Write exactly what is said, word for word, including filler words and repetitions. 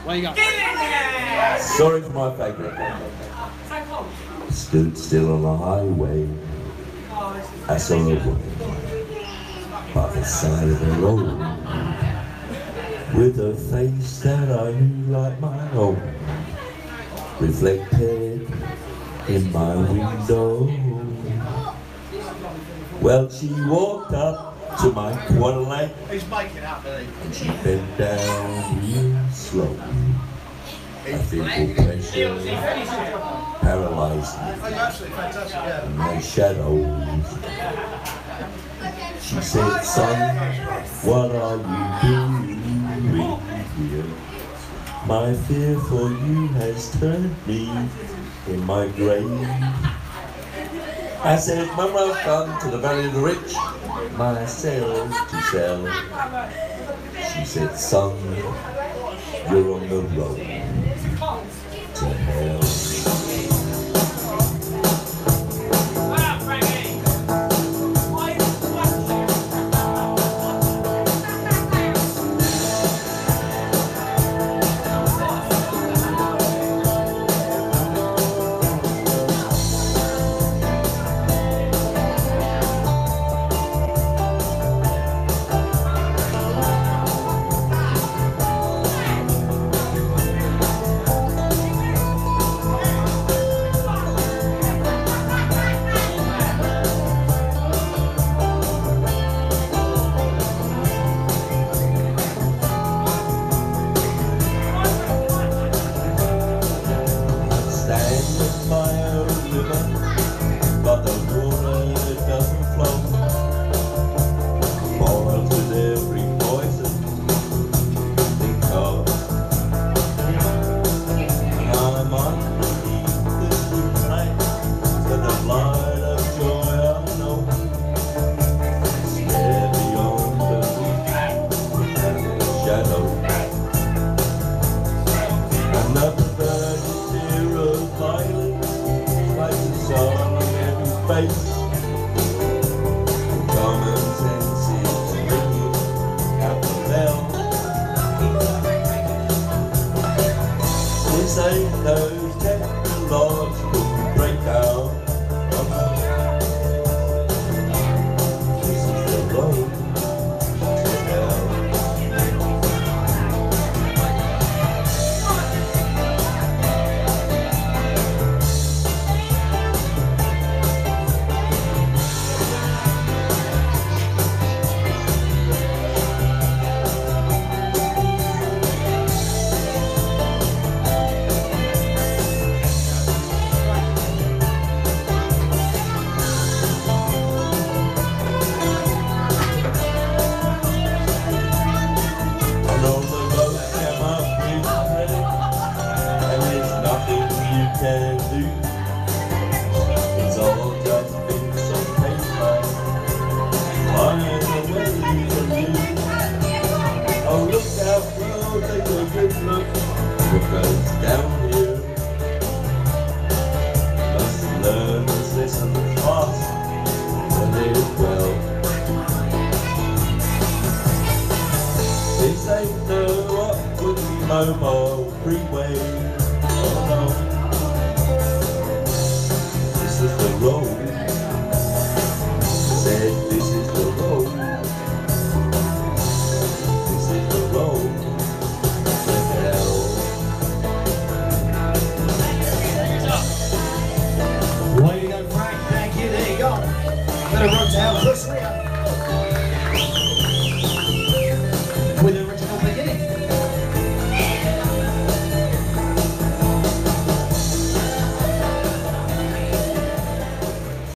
Where you go? Sorry for my favourite. Stood still on the highway. I saw a woman by the side of the road with a face that I knew like my own, reflected in my window. Well, she walked up to my quarter light and she bent down real slow. I feel pressure paralyzed me in my shadows. She said, son, what are you doing here? My fear for you has turned me in my grave. I said, Mama, I've come to the Valley of the Rich, myself to sell. She said, son, you're on the road to hell. Mobile freeway. Oh no, this is the road. Said this is the road. This is the road to hell. Well, you go, Frank. Thank you. There you go. Better run to hell, Chris.